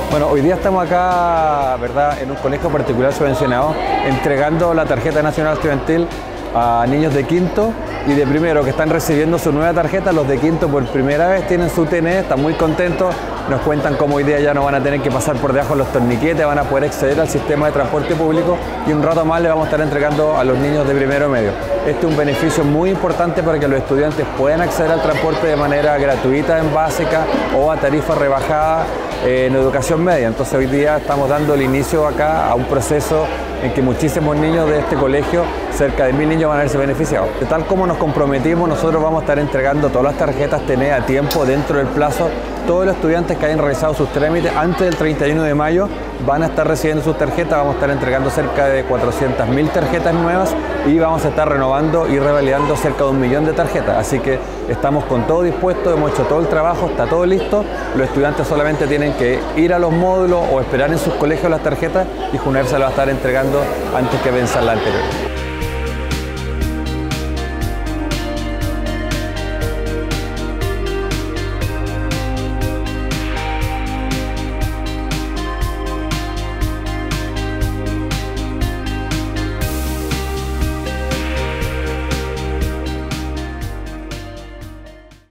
Bueno, hoy día estamos acá, ¿verdad?, en un colegio particular subvencionado, entregando la tarjeta nacional estudiantil a niños de quinto y de primero que están recibiendo su nueva tarjeta. Los de quinto por primera vez tienen su TNE, están muy contentos, nos cuentan cómo hoy día ya no van a tener que pasar por debajo de los torniquetes, van a poder acceder al sistema de transporte público y un rato más le vamos a estar entregando a los niños de primero medio. Este es un beneficio muy importante para que los estudiantes puedan acceder al transporte de manera gratuita en básica o a tarifa rebajada en educación media. Entonces hoy día estamos dando el inicio acá a un proceso en que muchísimos niños de este colegio, cerca de 1000 niños, van a verse beneficiados. De tal como nos comprometimos, nosotros vamos a estar entregando todas las tarjetas TNE a tiempo, dentro del plazo. Todos los estudiantes que hayan realizado sus trámites antes del 31 de mayo van a estar recibiendo sus tarjetas. Vamos a estar entregando cerca de 400.000 tarjetas nuevas y vamos a estar renovando y revalidando cerca de 1 millón de tarjetas. Así que estamos con todo dispuesto, hemos hecho todo el trabajo, está todo listo. Los estudiantes solamente tienen que ir a los módulos o esperar en sus colegios las tarjetas y JUNAEP se las va a estar entregando antes que venza la anterior.